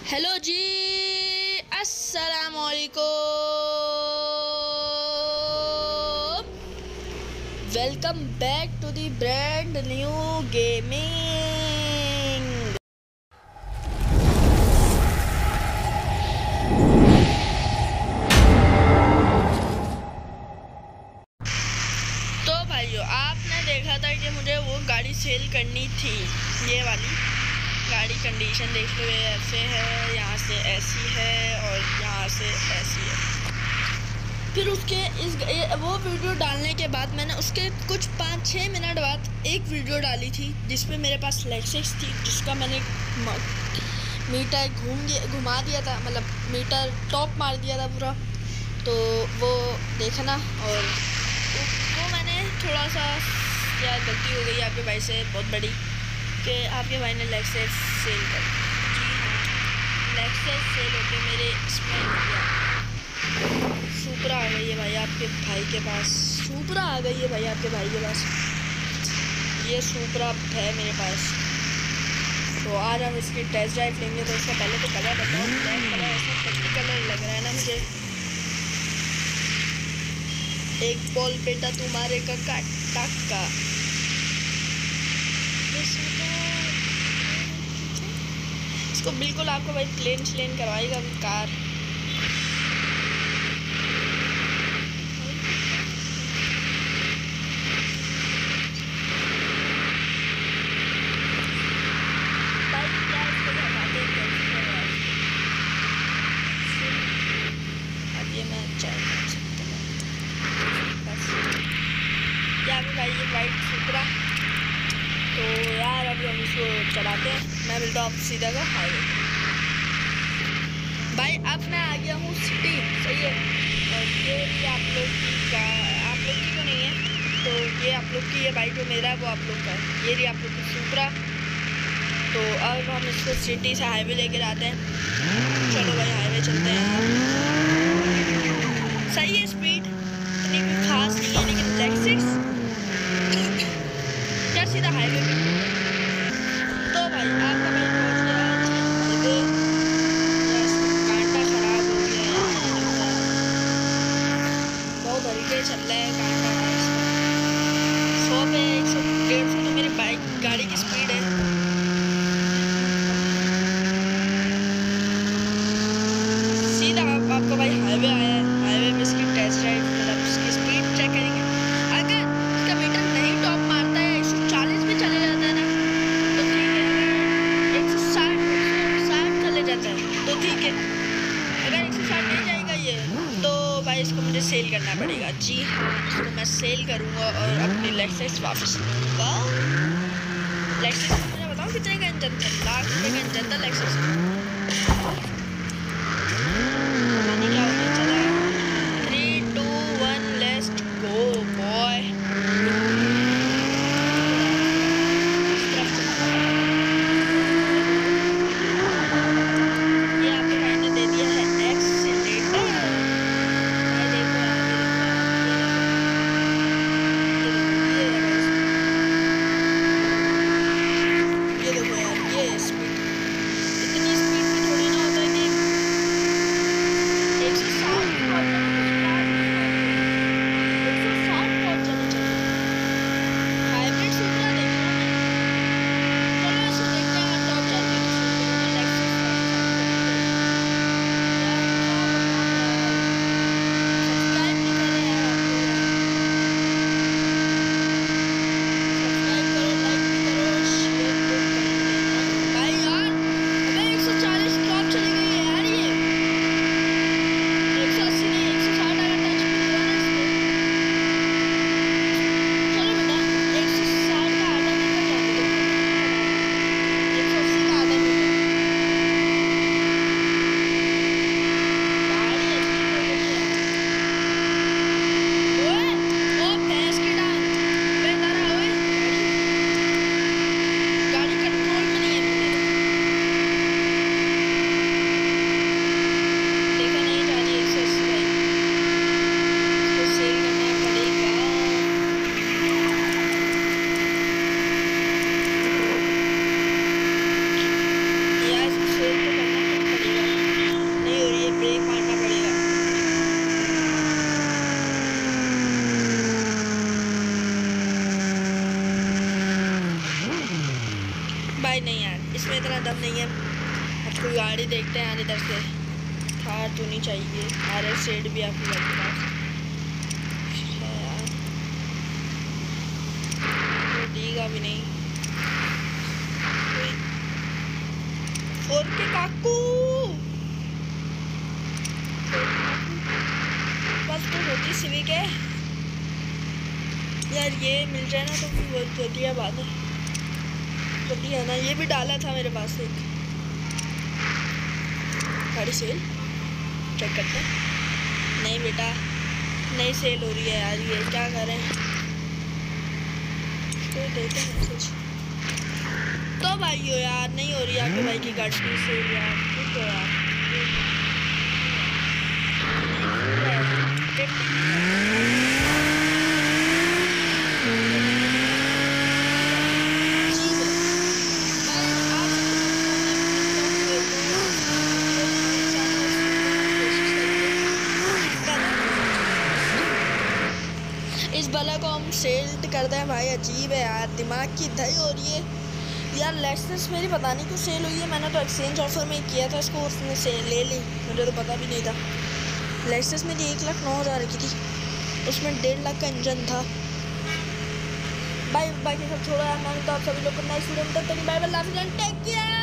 Hello जी, अस्सलाम वालेकुम। Welcome back to the brand new gaming. तो भाइयों, आपने देखा था कि मुझे वो गाड़ी सेल करनी थी। ये वाली गाड़ी कंडीशन देख लो, ये ऐसे है, यहाँ से ऐसी है और यहाँ से ऐसी है। फिर उसके वो वीडियो डालने के बाद मैंने उसके कुछ 5-6 मिनट बाद एक वीडियो डाली थी जिसमें मेरे पास लेक्सस थी, जिसका मैंने मीटर घुमा दिया था, मतलब मीटर टॉप मार दिया था पूरा। तो वो देखना। और वो मैंने थोड़ा सा यार गलती हो गई आपके भाई से बहुत बड़ी कि आपके भाई ने लेक्सस सेल कर। जी हाँ, लेक्सस सेल होके मेरे इसमें सुपरा आ गई है भाई आपके भाई के पास। सुपरा आ गई है भाई आपके भाई के पास। ये सुपरा है मेरे पास। तो आज हम इसकी टेस्ट ड्राइव लेंगे। तो इसका पहले तो कलर बताओ। ब्लैक कलर ऐसा पट्टी कलर लग रहा है ना मुझे। एक बॉल बेटा तुम्हारे का टक्का। इसको बिल्कुल आपको भाई प्लेन करवाएगा कार। भाई ये वाइट सुपरा। तो यार अभी हम इसको चलाते हैं। मैं मिलता हूँ सीधा का हाईवे भाई। अब मैं आ गया हूँ सिटी, सही है। और ये भी आप लोग की तो नहीं है, तो ये आप लोग की है भाई। जो मेरा है वो आप लोग का है। ये रही आप लोग की सुपरा। तो अब हम इसको सिटी से हाईवे लेकर आते हैं। चलो भाई हाईवे चलते हैं। सही है, स्पीड इतनी कोई खास नहीं है, लेकिन लेक्सस क्या सीधा हाईवे पे। तो भाई आपका भाई पहुंच गया हाईवे। कांटा खराब हो गया है, बहुत हल्के चल रहा है कांटा। 100 पे 100-150 तो मेरी बाइक गाड़ी की स्पीड है। सीधा आपका भाई हाईवे आया है। हाईवे में इसकी टेस्ट ड्राइव, मतलब इसकी स्पीड चेक करेंगे। अगर इसका मीटर नहीं टॉप मारता है, 140 भी चले जाता है ना तो ठीक है। अगर 160 चले जाता है तो ठीक है। अगर 160 नहीं जाएगा ये, तो भाई इसको मुझे सेल करना पड़ेगा। जी हाँ, इसको मैं सेल करूँगा और अपनी लेक्सस वापस लूँगा। लेक्सस मुझे बताओ कितने का इंजन था? लाख रुपये का इंजन था लेक्सस। क्या होने चला। 3, 2, 1 लेट्स गो बॉय। ये आपके भाई ने दे दिया है एक्सीलेटर। भाई देखो यार, ये देखो यार, ये स्पीड। इतनी स्पीड भी थोड़ी ना होता है कि इसमें इतना दम नहीं है। अब कोई गाड़ी देखते हैं इधर से। थार तो नहीं चाहिए, RS शेड भी आपकी गाड़ी के पास दीगा भी नहीं। 4K काकू बस तो होती सिविक है यार, ये मिल जाए ना तो बहुत बढ़िया बात है। बढ़िया ना, ये भी डाला था मेरे पास एक गाड़ी सेल। चेक करते हैं। नहीं बेटा नहीं सेल हो रही है यार, ये क्या करें। तो देते हैं मैसेज। तो भाइयों यार नहीं हो रही आपके भाई की गाड़ी सेल यार, ठीक है यार। इस बला को हम सेल्ट करते हैं भाई। अजीब है यार, दिमाग की दही हो रही है यार। लेक्सस मेरी पता नहीं क्यों सेल हुई है। मैंने तो एक्सचेंज ऑफर में किया था इसको, उसने सेल ले ली, मुझे तो पता भी नहीं था। लेक्सस मेरी 1,09,000 की थी, उसमें 1.5 लाख का इंजन था। बाकी सब छोड़ो यार, मैं तो आप सभी लोग को नेक्स्ट वीडियो में तब तक bye bye, love you and take care.